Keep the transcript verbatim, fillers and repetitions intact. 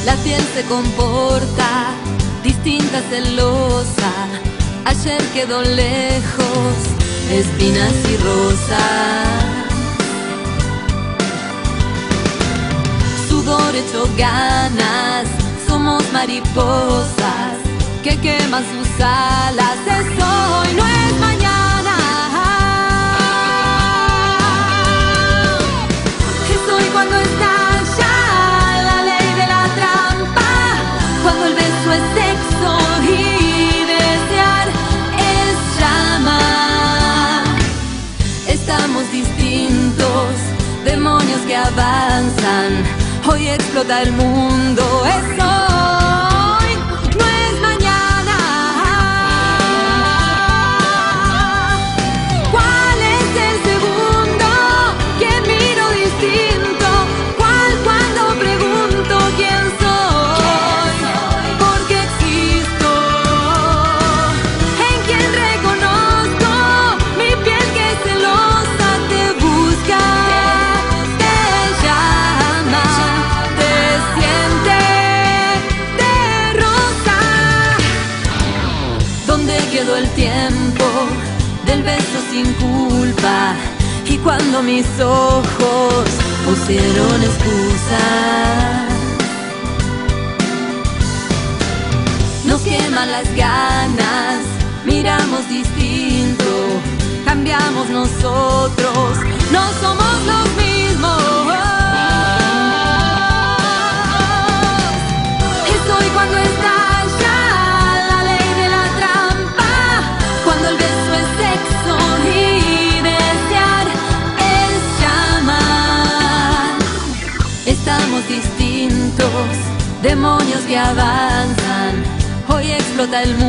La piel se comporta distinta, celosa. Ayer quedó lejos, espinas y rosas. Sudor hecho ganas, somos mariposas que queman sus alas. Es hoy, no es mañana. Es hoy cuando estalla la ley de la trampa, cuando el beso es sexo y desear es llama. Estamos distintos, demonios que avanzan. Hoy explota el mundo, es hoy, no es mañana. ¿Cuál es el segundo que miro distinto? ¿Cuál cuando pregunto quién soy? Porque existo, en quien reconozco mi piel que es celosa, te busca, te llama. Quedó el tiempo del beso sin culpa, y cuando mis ojos pusieron excusas, nos queman las ganas, miramos distinto, cambiamos nosotros, no somos los mismos. Es hoy cuando estalla la ley de la trampa, cuando el beso es sexo y desear es llamar. Estamos distintos, demonios que avanzan. Hoy explota el